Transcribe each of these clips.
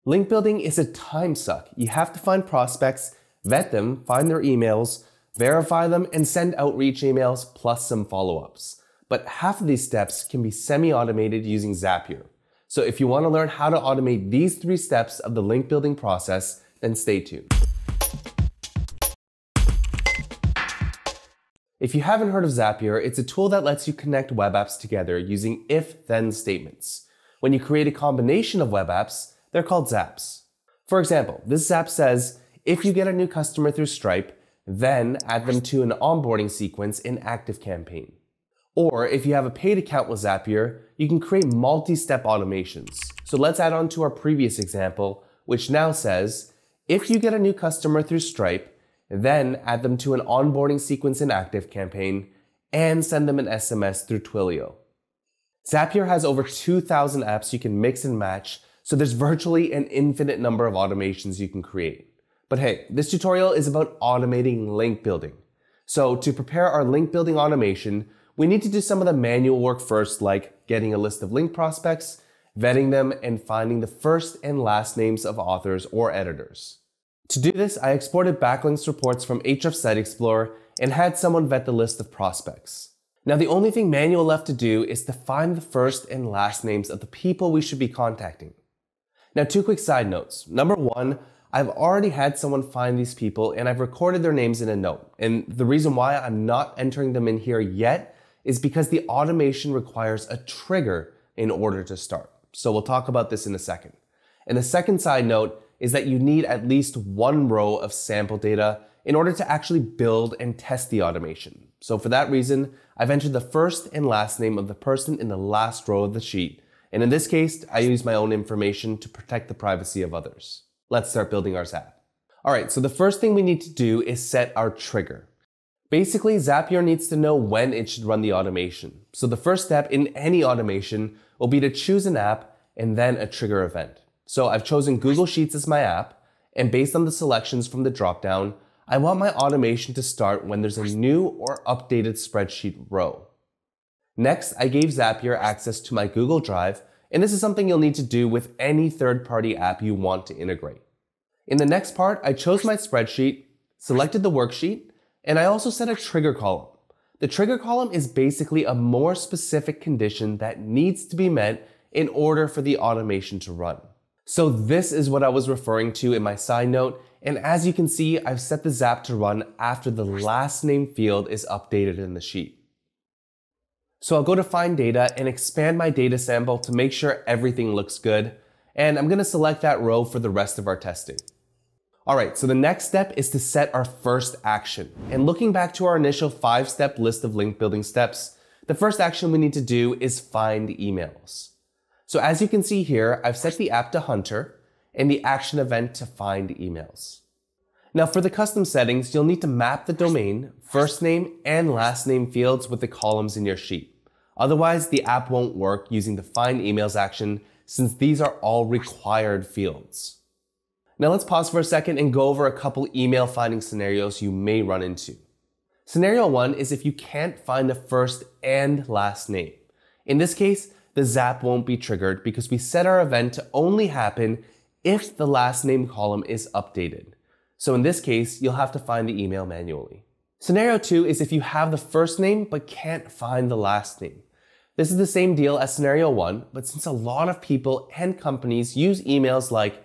Link building is a time suck. You have to find prospects, vet them, find their emails, verify them, and send outreach emails plus some follow-ups. But half of these steps can be semi-automated using Zapier. So if you want to learn how to automate these 3 steps of the link building process, then stay tuned. If you haven't heard of Zapier, it's a tool that lets you connect web apps together using if-then statements. When you create a combination of web apps, they're called zaps. For example, this zap says, if you get a new customer through Stripe, then add them to an onboarding sequence in ActiveCampaign. Or if you have a paid account with Zapier, you can create multi-step automations. So let's add on to our previous example, which now says, if you get a new customer through Stripe, then add them to an onboarding sequence in ActiveCampaign and send them an SMS through Twilio. Zapier has over 2,000 apps you can mix and match, so there's virtually an infinite number of automations you can create. But hey, this tutorial is about automating link building. So to prepare our link building automation, we need to do some of the manual work first, like getting a list of link prospects, vetting them, and finding the first and last names of authors or editors. To do this, I exported backlinks reports from Ahrefs Site Explorer and had someone vet the list of prospects. Now the only thing manual left to do is to find the first and last names of the people we should be contacting. Now 2 quick side notes. Number 1, I've already had someone find these people and I've recorded their names in a note. And the reason why I'm not entering them in here yet is because the automation requires a trigger in order to start. So we'll talk about this in a second. And the second side note is that you need at least 1 row of sample data in order to actually build and test the automation. So for that reason, I've entered the first and last name of the person in the last row of the sheet. And in this case, I use my own information to protect the privacy of others. Let's start building our Zap. All right, so the first thing we need to do is set our trigger. Basically, Zapier needs to know when it should run the automation. So the first step in any automation will be to choose an app and then a trigger event. So I've chosen Google Sheets as my app, and based on the selections from the dropdown, I want my automation to start when there's a new or updated spreadsheet row. Next, I gave Zapier access to my Google Drive, and this is something you'll need to do with any third-party app you want to integrate. In the next part, I chose my spreadsheet, selected the worksheet, and I also set a trigger column. The trigger column is basically a more specific condition that needs to be met in order for the automation to run. So this is what I was referring to in my side note, and as you can see, I've set the Zap to run after the last name field is updated in the sheet. So I'll go to Find Data and expand my data sample to make sure everything looks good, and I'm gonna select that row for the rest of our testing. All right, so the next step is to set our first action. And looking back to our initial 5-step list of link building steps, the first action we need to do is find emails. So as you can see here, I've set the app to Hunter and the action event to Find Emails. Now for the custom settings, you'll need to map the domain, first name, and last name fields with the columns in your sheet. Otherwise, the app won't work using the Find Emails action since these are all required fields. Now let's pause for a second and go over a couple email finding scenarios you may run into. Scenario 1 is if you can't find the first and last name. In this case, the Zap won't be triggered because we set our event to only happen if the last name column is updated. So in this case, you'll have to find the email manually. Scenario 2 is if you have the first name but can't find the last name. This is the same deal as scenario 1, but since a lot of people and companies use emails like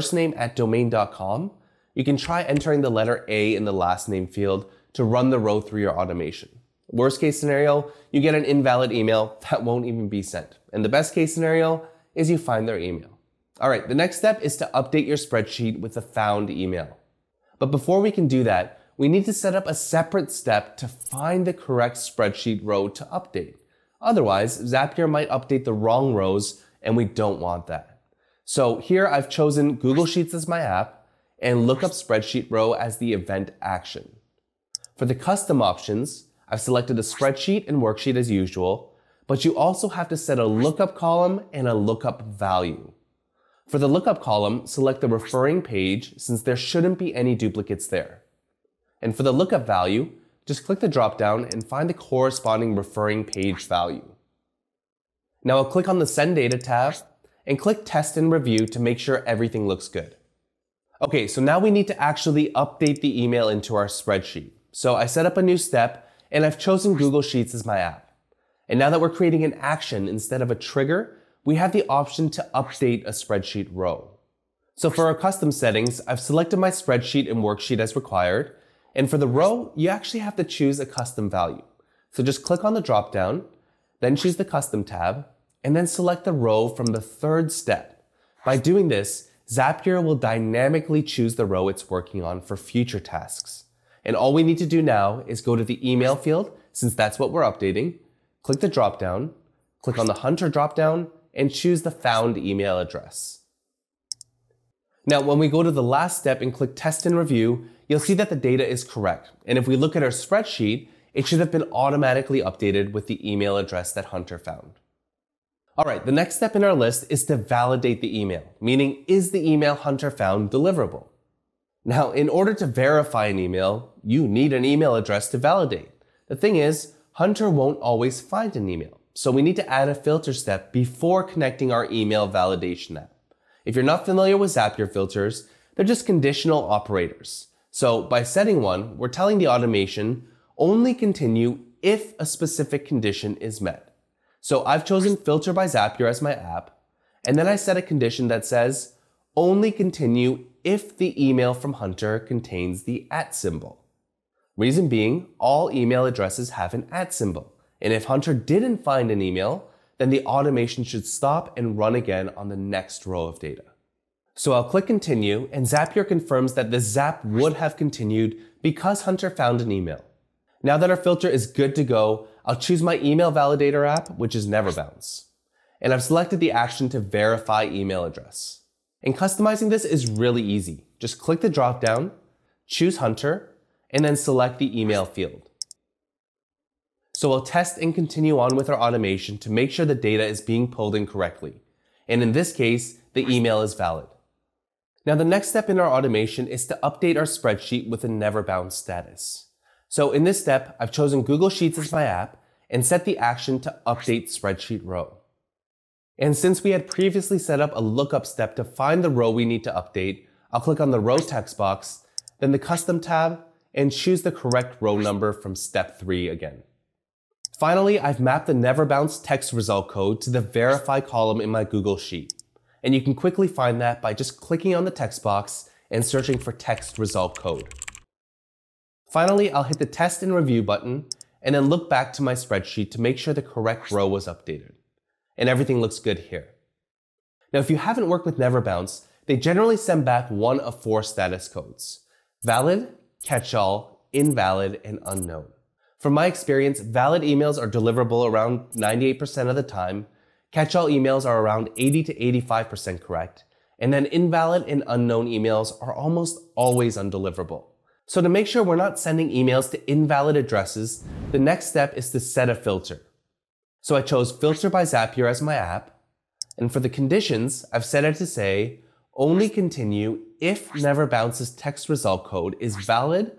firstname@domain.com, you can try entering the letter A in the last name field to run the row through your automation. Worst case scenario, you get an invalid email that won't even be sent. And the best case scenario is you find their email. All right, the next step is to update your spreadsheet with the found email. But before we can do that, we need to set up a separate step to find the correct spreadsheet row to update. Otherwise, Zapier might update the wrong rows, and we don't want that. So here I've chosen Google Sheets as my app and lookup spreadsheet row as the event action. For the custom options, I've selected a spreadsheet and worksheet as usual, but you also have to set a lookup column and a lookup value. For the lookup column, select the referring page since there shouldn't be any duplicates there. And for the lookup value, just click the dropdown and find the corresponding referring page value. Now I'll click on the Send Data tab and click Test and Review to make sure everything looks good. Okay, so now we need to actually update the email into our spreadsheet. So I set up a new step and I've chosen Google Sheets as my app. And now that we're creating an action instead of a trigger, we have the option to update a spreadsheet row. So for our custom settings, I've selected my spreadsheet and worksheet as required. And for the row, you actually have to choose a custom value. So just click on the dropdown, then choose the custom tab, and then select the row from the third step. By doing this, Zapier will dynamically choose the row it's working on for future tasks. And all we need to do now is go to the email field, since that's what we're updating, click the dropdown, click on the Hunter dropdown, and choose the found email address. Now, when we go to the last step and click Test and Review, you'll see that the data is correct. And if we look at our spreadsheet, it should have been automatically updated with the email address that Hunter found. All right, the next step in our list is to validate the email, meaning is the email Hunter found deliverable? Now, in order to verify an email, you need an email address to validate. The thing is, Hunter won't always find an email, so we need to add a filter step before connecting our email validation app. If you're not familiar with Zapier filters, they're just conditional operators. So by setting one, we're telling the automation only continue if a specific condition is met. So I've chosen Filter by Zapier as my app, and then I set a condition that says only continue if the email from Hunter contains the @ symbol. Reason being, all email addresses have an @ symbol, and if Hunter didn't find an email, then the automation should stop and run again on the next row of data. So I'll click Continue, and Zapier confirms that the zap would have continued because Hunter found an email. Now that our filter is good to go, I'll choose my email validator app, which is NeverBounce. And I've selected the action to verify email address. And customizing this is really easy. Just click the dropdown, choose Hunter, and then select the email field. So we'll test and continue on with our automation to make sure the data is being pulled in correctly. And in this case, the email is valid. Now the next step in our automation is to update our spreadsheet with a NeverBounce status. So in this step, I've chosen Google Sheets as my app and set the action to update spreadsheet row. And since we had previously set up a lookup step to find the row we need to update, I'll click on the row text box, then the custom tab, and choose the correct row number from step 3 again. Finally, I've mapped the NeverBounce text result code to the verify column in my Google Sheet. And you can quickly find that by just clicking on the text box and searching for text result code. Finally, I'll hit the Test and Review button and then look back to my spreadsheet to make sure the correct row was updated. And everything looks good here. Now, if you haven't worked with NeverBounce, they generally send back one of 4 status codes: valid, catch-all, invalid, and unknown. From my experience, valid emails are deliverable around 98% of the time, catch-all emails are around 80 to 85% correct, and then invalid and unknown emails are almost always undeliverable. So to make sure we're not sending emails to invalid addresses, the next step is to set a filter. So I chose Filter by Zapier as my app, and for the conditions, I've set it to say, only continue if NeverBounce's text result code is valid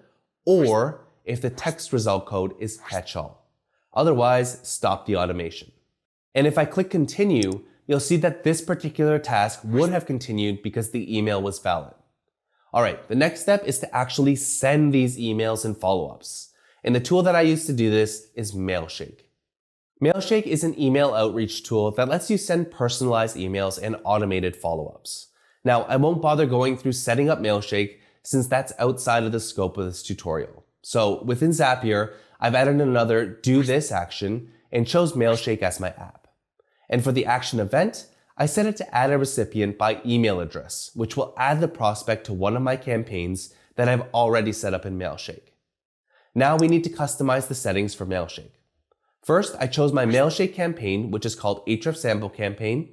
or if the text result code is catch-all. Otherwise, stop the automation. And if I click Continue, you'll see that this particular task would have continued because the email was valid. All right, the next step is to actually send these emails and follow-ups. And the tool that I use to do this is Mailshake. Mailshake is an email outreach tool that lets you send personalized emails and automated follow-ups. Now, I won't bother going through setting up Mailshake since that's outside of the scope of this tutorial. So within Zapier, I've added another do this action and chose Mailshake as my app. And for the action event, I set it to add a recipient by email address, which will add the prospect to one of my campaigns that I've already set up in Mailshake. Now we need to customize the settings for Mailshake. First, I chose my Mailshake campaign, which is called Href Sample Campaign.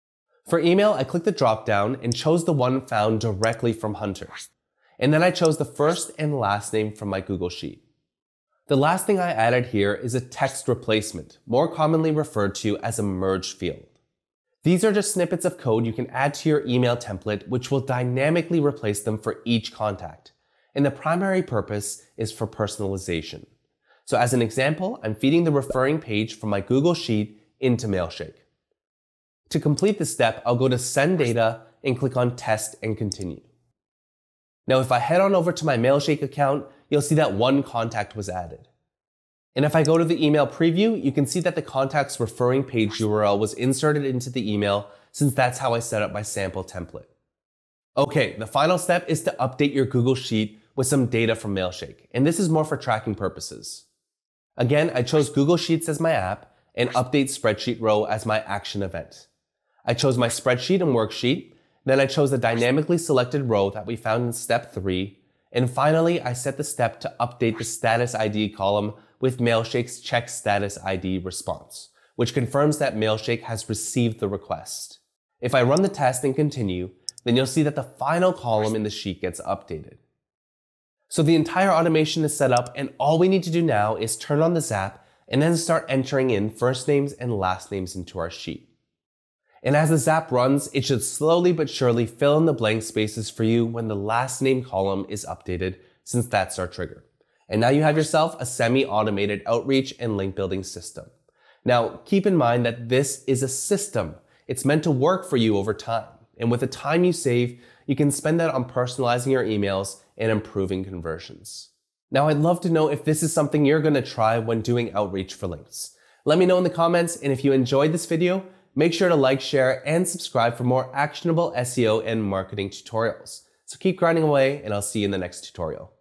For email, I clicked the dropdown and chose the one found directly from Hunter. And then I chose the first and last name from my Google Sheet. The last thing I added here is a text replacement, more commonly referred to as a merge field. These are just snippets of code you can add to your email template, which will dynamically replace them for each contact. And the primary purpose is for personalization. So as an example, I'm feeding the referring page from my Google Sheet into Mailshake. To complete this step, I'll go to Send Data and click on Test and Continue. Now, if I head on over to my Mailshake account, you'll see that one contact was added. And if I go to the email preview, you can see that the contact's referring page URL was inserted into the email, since that's how I set up my sample template. Okay, the final step is to update your Google Sheet with some data from Mailshake, and this is more for tracking purposes. Again, I chose Google Sheets as my app and Update Spreadsheet row as my action event. I chose my spreadsheet and worksheet, then I chose the dynamically selected row that we found in step 3, and finally I set the step to update the status ID column with Mailshake's Check Status ID response, which confirms that Mailshake has received the request. If I run the test and continue, then you'll see that the final column in the sheet gets updated. So the entire automation is set up, and all we need to do now is turn on the Zap and then start entering in first names and last names into our sheet. And as the Zap runs, it should slowly but surely fill in the blank spaces for you when the last name column is updated, since that's our trigger. And now you have yourself a semi-automated outreach and link building system. Now, keep in mind that this is a system. It's meant to work for you over time. And with the time you save, you can spend that on personalizing your emails and improving conversions. Now, I'd love to know if this is something you're going to try when doing outreach for links. Let me know in the comments, and if you enjoyed this video, make sure to like, share, and subscribe for more actionable SEO and marketing tutorials. So keep grinding away, and I'll see you in the next tutorial.